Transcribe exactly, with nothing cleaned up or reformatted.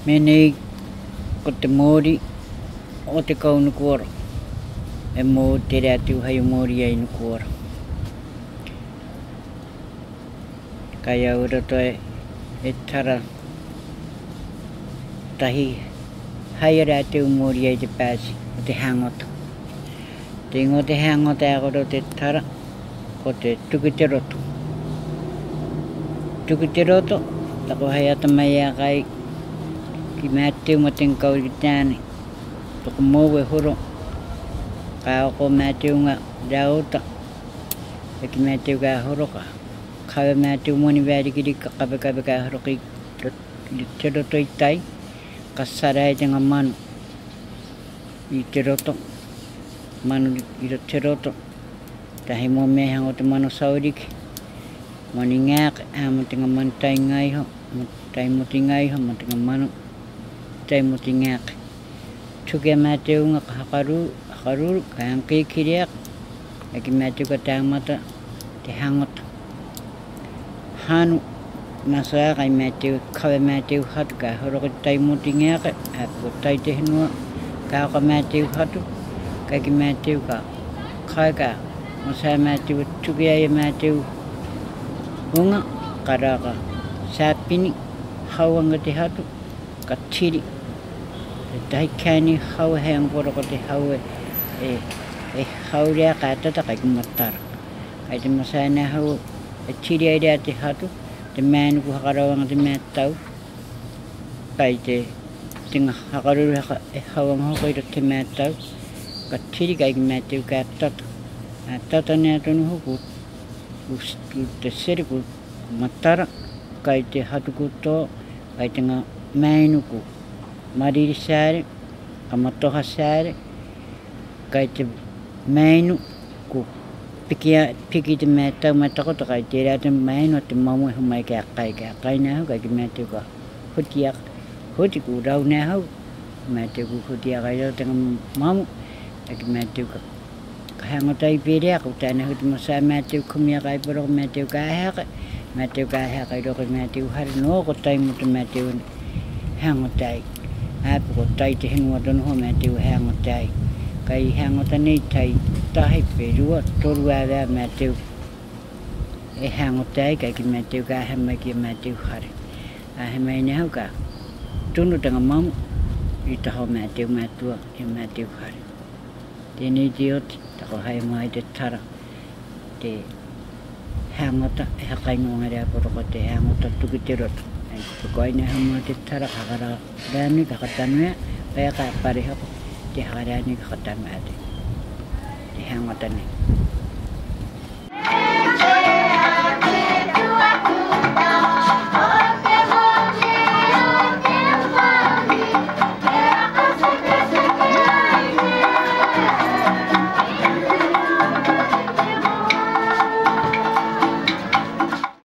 Mene ko te mori o te kaunu kuora. E mō te rea tu hai o mori ai no kuora. Kai au roto e, e tara tahi hai rea te mori ai te pāsi o te hangota. Te ingo te hangota e koro te tara ko te tuku te roto. Tuku te roto, tako hai ata mai a kai ki Matthew mo te ngau ki tāne. Toko mou e horo. Ka oko Matthew nga raota. E ki Matthew ka horo ka. Kawe Matthew moni wēri ki rika kape kape ka horo ki te roto i tai. Ka sarai te ngā manu. I te roto. Manu i te roto. Tahi mō meha o te manu sauriki. Mani ngāke, ā mo te ngā manu tai ngaiho. Mo tai mo te ngaiho, mo te ngā manu. Tai mo te ngāke. Tuki a Matthew nga ka hakaru, hakaru, ka angki kiriak. E ki Matthew ka tāngmata te hangota. Hanu, masaa kai Matthew, kawe Matthew hatu, ka horo ki tai mo te ngāke. A ko tai te hinua, ka haka Matthew hatu. Ka ki Matthew ka kai ka. Masaa Matthew, tuki ai Matthew. Unga, karaka, sāpini, hauanga te hatu, ka tiri. Te tahi kāni hau hei angkoro ko te hau e, e, e hau rea ka tata kai ku matara. Kai te masaina hau e tiri ai rea te hatu, te mēnu ku hakarawanga te mea tau. Kai te tinga hakaruru haka e hauanga hoko i te mea tau. Ka tiri kai ki mea teu ka tata. A tata nea tonu hoku. Ku te seri ku matara, kai te hatu ku tō, kai te ngā mēnu ku mariri sāre, ka matoha sāre, kai te mēnu ku pikia, piki te mea tau mai takota, kai te rea te mēnu te mamu e humai kia kai kia kai nā hau, kai ki mea te ka huti aka, huti ku rau nā hau, mea te ku huti aka i rau te ngā mamu, kai ki mea te ka hangota i pere ako tāna huti masa Matthew kumia kai poroko Matthew ka haka Matthew ka haka i roko Matthew hari no ko tai mutu Matthew hangota i apu ko tai te hinua tono ho Matthew hangota i kai hangota nei tai tahi perua toru awa Matthew e hangota i kai ki Matthew ka hama ki Matthew hari a hama i ne hau ka tunu tanga mamu i taho Matthew matua i Matthew hari tēnei te oti tako hai mai te tara, te hangota, e hakai ngonga rea poroko te hangota tuki te roto. Ai ko aina hama te tara kakara rāni kakatanua, pai ka pare hako, te hakarani kakatanua te, te hangota nei.